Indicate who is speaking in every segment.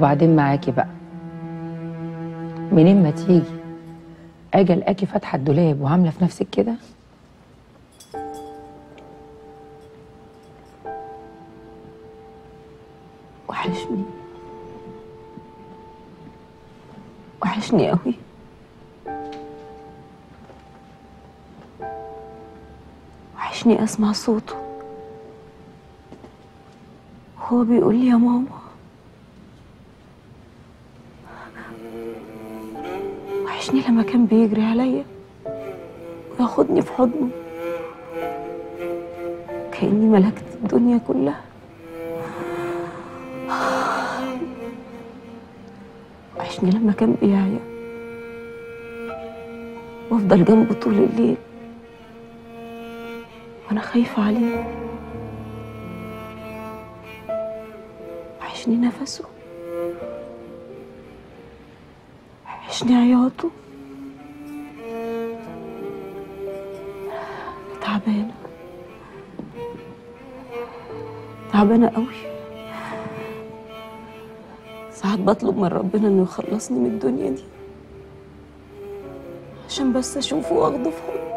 Speaker 1: وبعدين معاكي بقى، منين ما تيجي اجي الاقي فاتحه الدولاب وعامله في نفسك كده؟
Speaker 2: وحشني قوي. وحشني اسمع صوته هو بيقول لي يا ماما. وحشني لما كان بيجري عليا وياخدني في حضنه كأني ملكت الدنيا كلها. وحشني لما كان بيعيا وافضل جنبه طول الليل وانا خايفة عليه. وحشني نفسه، وحشني عياطه. تعبانة تعبانة قوي. ساعات بطلب من ربنا انه يخلصني من الدنيا دي عشان بس اشوفه واخده في حضنه.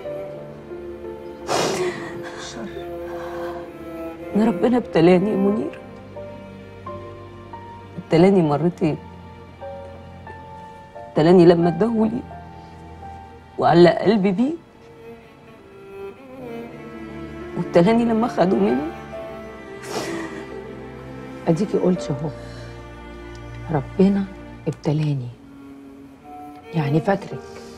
Speaker 2: ان ربنا ابتلاني يا منير، ابتلاني مرتين. ابتلاني لما اداهولي وعلق قلبي بيه، وابتلاني لما خدوا منه.
Speaker 1: اديكي قلتي اهو، ربنا ابتلاني، يعني فاكرك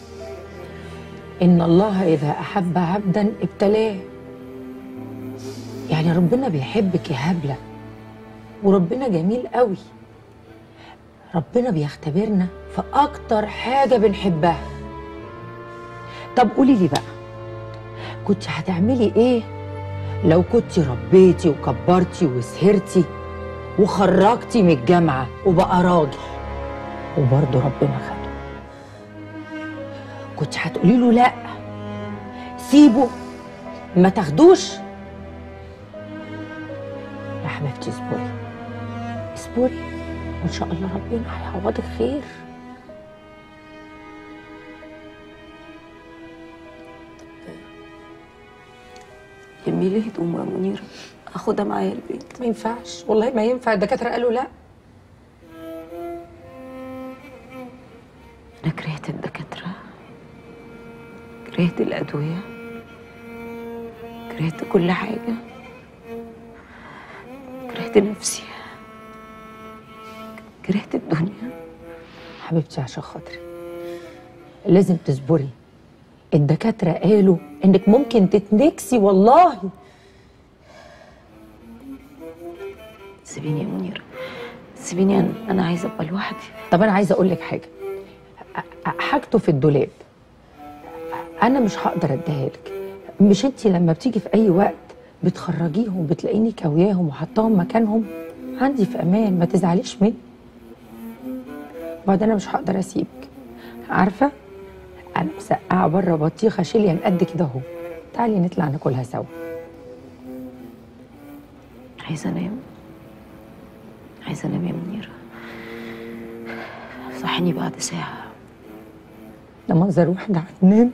Speaker 1: ان الله اذا احب عبدا ابتلاه. يعني ربنا بيحبك يا هبله، وربنا جميل قوي. ربنا بيختبرنا في اكتر حاجه بنحبها. طب قولي لي بقى، كنت هتعملي ايه لو كنت ربيتي وكبرتي وسهرتي وخرجتي من الجامعه وبقى راجل وبرضه ربنا خده؟ كنت هتقولي له لا سيبه ما تاخدوش؟ يا حبيبتي اصبري اصبري وان شاء الله ربنا هيعوضك خير.
Speaker 2: لمي لي هدومه يا منيره اخدها معايا البيت.
Speaker 1: ما ينفعش والله، ما ينفع، الدكاتره قالوا لا.
Speaker 2: انا كرهت الدكاتره، كرهت الادويه، كرهت كل حاجه، كرهت نفسي، كرهت الدنيا.
Speaker 1: حبيبتي عشان خاطري لازم تصبري. الدكاتره قالوا انك ممكن تتنكسي والله.
Speaker 2: سيبيني يا منيره، سيبيني، انا عايزه ابقى لوحدي.
Speaker 1: طب انا عايزه اقول لك حاجه، حاجته في الدولاب انا مش هقدر اديها لك. مش انتي لما بتيجي في اي وقت بتخرجيهم بتلاقيني كوياهم وحطاهم مكانهم؟ عندي في امان، ما تزعليش مني. وبعدين انا مش هقدر اسيبك، عارفه انا مسقعه بره بطيخه شيليان قد كده اهو. تعالي نطلع ناكلها سوا.
Speaker 2: عايزه انام، عايزه انام يا منيره. صحيني بعد ساعه.
Speaker 1: ده منظر واحده هتنام،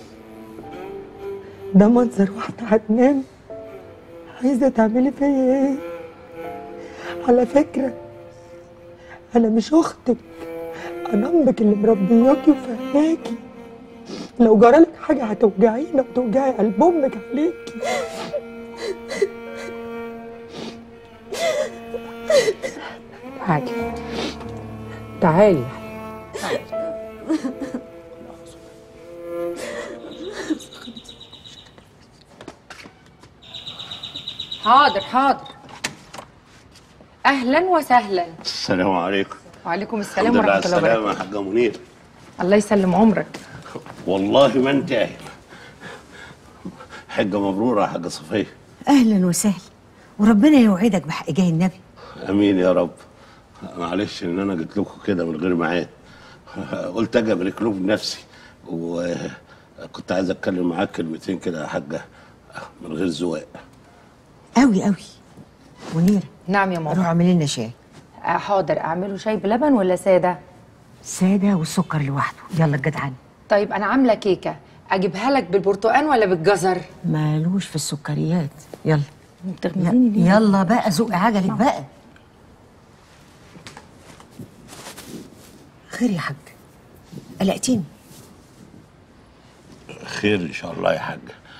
Speaker 1: ده منظر واحده هتنام. عايزه تعملي فيا ايه؟ على فكره انا مش اختك، انا امك اللي مربياكي وفهماكي. لو جرالك حاجه هتوجعينا وتوجعي قلب امك عليكي. تعالي تعالي. حاضر حاضر. اهلا وسهلا.
Speaker 3: السلام عليكم.
Speaker 1: وعليكم السلام ورحمه الله وبركاته.
Speaker 3: السلام يا حاجه منير.
Speaker 1: الله يسلم عمرك.
Speaker 3: والله ما انت قايل. حجه مبروره يا حاجه صفيه.
Speaker 4: اهلا وسهلا، وربنا يوعدك بحق جاه النبي.
Speaker 3: امين يا رب. معلش ان انا جيت لكم كده من غير ميعاد، قلت اجي ابارك لكم بنفسي، وكنت عايز اتكلم معاك كلمتين كده يا حاجه من غير زواق.
Speaker 4: قوي قوي. منيره،
Speaker 1: نعم يا ماما.
Speaker 4: روح اعملي لنا شاي.
Speaker 5: حاضر، اعمله شاي بلبن ولا ساده؟
Speaker 4: ساده والسكر لوحده. يلا الجدعان.
Speaker 5: طيب انا عامله كيكه، اجيبها لك بالبرتقال ولا بالجزر؟
Speaker 4: مالوش في السكريات. يلا
Speaker 2: بتغمزيني ليه؟
Speaker 4: يلا بقى زق عجلك بقى. خير يا حاج، قلقتيني.
Speaker 3: خير ان شاء الله يا حاج.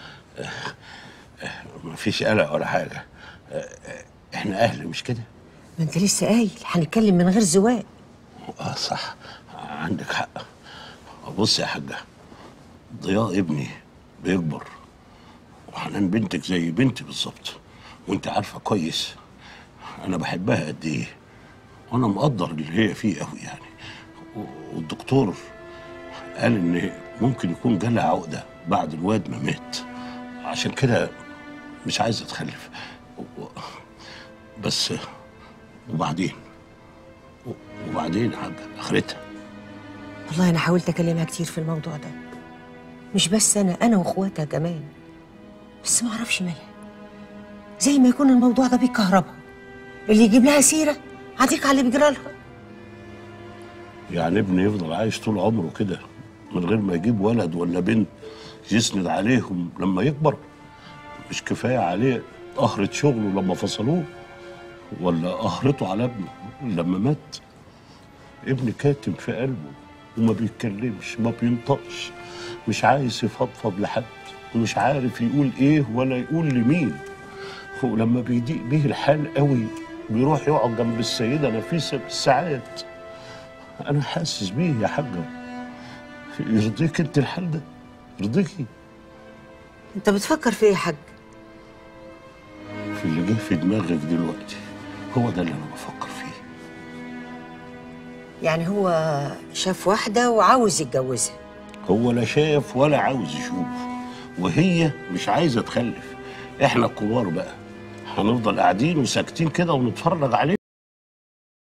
Speaker 3: مفيش قلق ولا حاجه. احنا اهل مش كده؟
Speaker 4: ما انت لسه قايل هنتكلم من غير زواق.
Speaker 3: صح، عندك حق. بص يا حاجه، ضياء ابني بيكبر، وحنان بنتك زي بنتي بالظبط، وانت عارفه كويس انا بحبها قد ايه، وانا مقدر اللي هي فيه قوي يعني. والدكتور قال ان ممكن يكون جالها عقده بعد الواد ما مات، عشان كده مش عايزه تخلف. بس وبعدين يا حاجه اخرتها.
Speaker 4: والله انا حاولت اكلمها كتير في الموضوع ده، مش بس انا واخواتها كمان، بس ما اعرفش مالها. زي ما يكون الموضوع ده بيكهربها، اللي يجيب لها سيره هديك على اللي بيجرى لها.
Speaker 3: يعني ابني يفضل عايش طول عمره كده من غير ما يجيب ولد ولا بنت يسند عليهم لما يكبر؟ مش كفايه عليه قهرة شغله لما فصلوه، ولا قهرته على ابنه لما مات؟ ابني كاتم في قلبه وما بيتكلمش، ما بينطقش، مش عايز يفضفض لحد، ومش عارف يقول ايه ولا يقول لمين. ولما بيضيق بيه الحال قوي بيروح يقعد جنب السيدة نفيسة بالساعات. أنا حاسس بيه يا حاجة. يرضيك أنت الحال ده؟ يرضيكي؟
Speaker 4: انت بتفكر في ايه يا حاج؟
Speaker 3: في اللي جه في دماغك دلوقتي، هو ده اللي أنا بفكر فيه.
Speaker 4: يعني هو شاف واحده وعاوز يتجوزها؟
Speaker 3: هو لا شاف ولا عاوز يشوف، وهي مش عايزة تخلف. إحنا الكبار بقى هنفضل قاعدين وساكتين كده ونتفرج عليه؟